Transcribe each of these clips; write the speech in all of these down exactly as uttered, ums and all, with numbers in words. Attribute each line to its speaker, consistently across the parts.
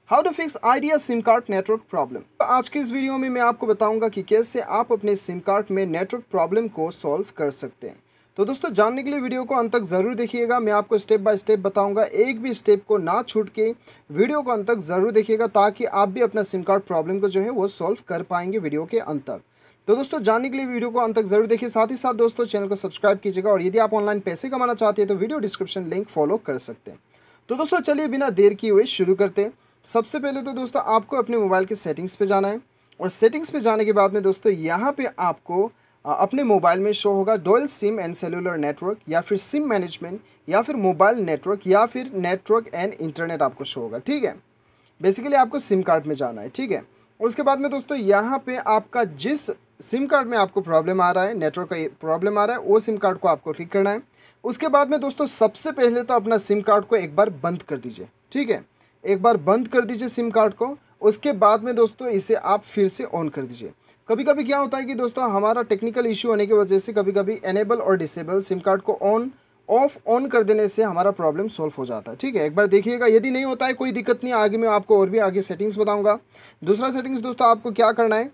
Speaker 1: How to fix Idea SIM card network problem. तो आज के इस वीडियो में मैं आपको बताऊंगा कि कैसे आप अपने सिम कार्ड में नेटवर्क प्रॉब्लम को सॉल्व कर सकते हैं। तो दोस्तों जानने के लिए वीडियो को अंत तक ज़रूर देखिएगा। मैं आपको स्टेप बाय स्टेप बताऊंगा, एक भी स्टेप को ना छूट के वीडियो को अंत तक ज़रूर देखिएगा ताकि आप भी अपना सिम कार्ड प्रॉब्लम को जो है वो सॉल्व कर पाएंगे वीडियो के अंत तक। तो दोस्तों जानने के लिए वीडियो को अंत तक जरूर देखिए, साथ ही साथ दोस्तों चैनल को सब्सक्राइब कीजिएगा और यदि आप ऑनलाइन पैसे कमाना चाहते हैं तो वीडियो डिस्क्रिप्शन लिंक फॉलो कर सकते हैं। तो दोस्तों चलिए बिना देर किए हुए शुरू करते हैं। सबसे पहले तो दोस्तों आपको अपने मोबाइल के सेटिंग्स पे जाना है और सेटिंग्स पे जाने के बाद में दोस्तों यहाँ पे आपको अपने मोबाइल में शो होगा dual SIM and cellular network या फिर सिम मैनेजमेंट या फिर मोबाइल नेटवर्क या फिर नेटवर्क एंड इंटरनेट आपको शो होगा। ठीक है, बेसिकली आपको सिम कार्ड में जाना है। ठीक है, उसके बाद में दोस्तों यहाँ पे आपका जिस सिम कार्ड में आपको प्रॉब्लम आ रहा है, नेटवर्क का प्रॉब्लम आ रहा है, वो सिम कार्ड को आपको ठीक करना है। उसके बाद में दोस्तों सबसे पहले तो अपना सिम कार्ड को एक बार बंद कर दीजिए। ठीक है, एक बार बंद कर दीजिए सिम कार्ड को। उसके बाद में दोस्तों इसे आप फिर से ऑन कर दीजिए। कभी कभी क्या होता है कि दोस्तों हमारा टेक्निकल इशू होने की वजह से कभी कभी एनेबल और डिसेबल सिम कार्ड को ऑन ऑफ ऑन कर देने से हमारा प्रॉब्लम सॉल्व हो जाता है। ठीक है, एक बार देखिएगा, यदि नहीं होता है कोई दिक्कत नहीं, आगे मैं आपको और भी आगे सेटिंग्स बताऊंगा। दूसरा सेटिंग्स दोस्तों आपको क्या करना है,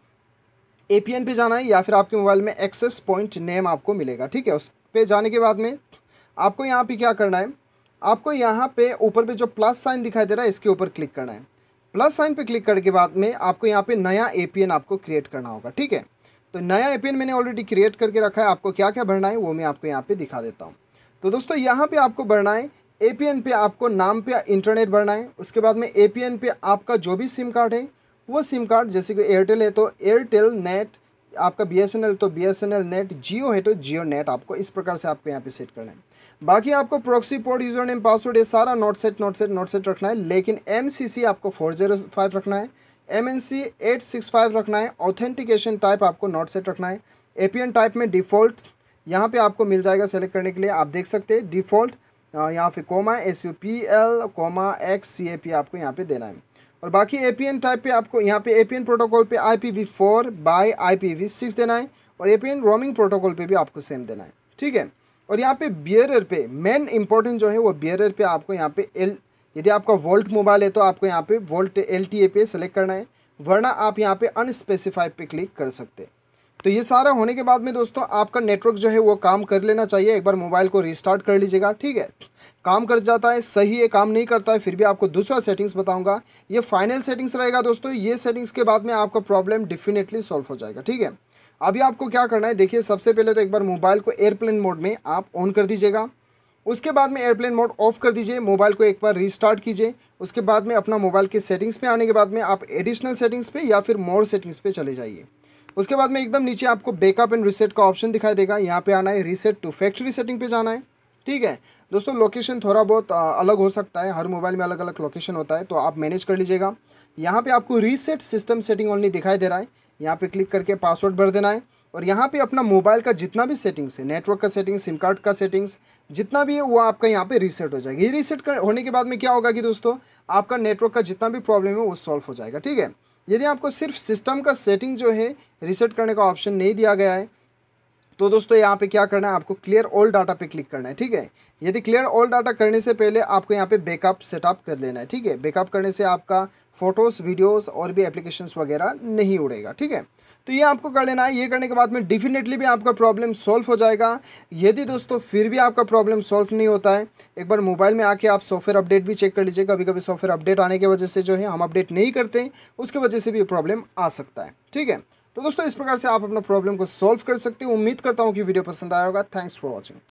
Speaker 1: ए पी एन पे जाना है या फिर आपके मोबाइल में एक्सेस पॉइंट नेम आपको मिलेगा। ठीक है, उस पे जाने के बाद में आपको यहाँ पे क्या करना है, आपको यहाँ पे ऊपर पे जो प्लस साइन दिखाई दे रहा है इसके ऊपर क्लिक करना है। प्लस साइन पे क्लिक करने के बाद में आपको यहाँ पे नया ए पी एन आपको क्रिएट करना होगा। ठीक है, तो नया ए पी एन मैंने ऑलरेडी क्रिएट करके रखा है। आपको क्या क्या भरना है वो मैं आपको यहाँ पे दिखा देता हूँ। तो दोस्तों यहाँ पे आपको भरना है ए पी एन पे आपको नाम पे इंटरनेट भरना है। उसके बाद में ए पी एन पे आपका जो भी सिम कार्ड है वो सिम कार्ड, जैसे कि एयरटेल है तो एयरटेल नेट, आपका बी एस एन एल तो B S N L net, Jio है तो जियो नेट, आपको इस प्रकार से आपको यहाँ पे सेट करना है। बाकी आपको proxy port, user name, password ये सारा not set not set not set रखना है, लेकिन एम सी सी आपको फोर जीरो फाइव रखना है, M N C eight six five रखना है। ऑथेंटिकेशन टाइप आपको नोट सेट रखना है। ए पी एन टाइप में डिफ़ॉल्ट यहाँ पे आपको मिल जाएगा सेलेक्ट करने के लिए। आप देख सकते हैं डिफ़ॉल्ट यहाँ पे comma S U P L comma X C A P आपको यहाँ पे देना है। और बाकी ए पी एन टाइप पे आपको यहाँ पे ए पी एन प्रोटोकॉल पे I P V four by I P V six देना है और A P N roaming protocol पे भी आपको सेम देना है। ठीक है, और यहाँ पे बियरर पे मेन इंपॉर्टेंट जो है वो बियरर पे आपको यहाँ पे एल, यदि आपका वोल्ट मोबाइल है तो आपको यहाँ पे वोल्ट एल टी ए पे सेलेक्ट करना है, वरना आप यहाँ पे अनस्पेसिफाइड पे क्लिक कर सकते हैं। तो ये सारा होने के बाद में दोस्तों आपका नेटवर्क जो है वो काम कर लेना चाहिए। एक बार मोबाइल को रिस्टार्ट कर लीजिएगा। ठीक है, काम कर जाता है सही है, काम नहीं करता है फिर भी आपको दूसरा सेटिंग्स बताऊंगा। ये फाइनल सेटिंग्स रहेगा दोस्तों। ये सेटिंग्स के बाद में आपका प्रॉब्लम डेफिनेटली सॉल्व हो जाएगा। ठीक है, अभी आपको क्या करना है, देखिए सबसे पहले तो एक बार मोबाइल को एयरप्लेन मोड में आप ऑन कर दीजिएगा। उसके बाद में एयरप्लेन मोड ऑफ कर दीजिए, मोबाइल को एक बार रीस्टार्ट कीजिए। उसके बाद में अपना मोबाइल के सेटिंग्स पे आने के बाद में आप एडिशनल सेटिंग्स पे या फिर मोर सेटिंग्स पे चले जाइए। उसके बाद में एकदम नीचे आपको बैकअप एंड रीसेट का ऑप्शन दिखाई देगा, यहाँ पे आना है, रीसेट टू फैक्ट्री सेटिंग पे जाना है। ठीक है दोस्तों, लोकेशन थोड़ा बहुत अलग हो सकता है, हर मोबाइल में अलग अलग लोकेशन होता है, तो आप मैनेज कर लीजिएगा। यहाँ पे आपको रीसेट सिस्टम सेटिंग ओनली दिखाई दे रहा है, यहाँ पे क्लिक करके पासवर्ड भर देना है और यहाँ पे अपना मोबाइल का जितना भी सेटिंग्स है, नेटवर्क का सेटिंग्स, सिम कार्ड का सेटिंग्स जितना भी है वो आपका यहाँ पे रीसेट हो जाएगा। ये रीसेट कर होने के बाद में क्या होगा कि दोस्तों आपका नेटवर्क का जितना भी प्रॉब्लम है वो सॉल्व हो जाएगा। ठीक है, यदि आपको सिर्फ सिस्टम का सेटिंग जो है रीसेट करने का ऑप्शन नहीं दिया गया है तो दोस्तों यहाँ पे क्या करना है, आपको क्लियर ऑल डाटा पे क्लिक करना है। ठीक है, यदि क्लियर ऑल डाटा करने से पहले आपको यहाँ पे बैकअप सेटअप कर लेना है। ठीक है, बैकअप करने से आपका फोटोज़, वीडियोस और भी एप्लीकेशंस वगैरह नहीं उड़ेगा। ठीक है, तो ये आपको कर लेना है। ये करने के बाद में डेफिनेटली भी आपका प्रॉब्लम सॉल्व हो जाएगा। यदि दोस्तों फिर भी आपका प्रॉब्लम सॉल्व नहीं होता है, एक बार मोबाइल में आके आप सॉफ्टवेयर अपडेट भी चेक कर लीजिए। कभी कभी सॉफ्टवेयर अपडेट आने की वजह से जो है हम अपडेट नहीं करते, उसकी वजह से भी प्रॉब्लम आ सकता है। ठीक है, तो दोस्तों इस प्रकार से आप अपना प्रॉब्लम को सॉल्व कर सकते हो। उम्मीद करता हूँ कि वीडियो पसंद आया होगा। Thanks for watching.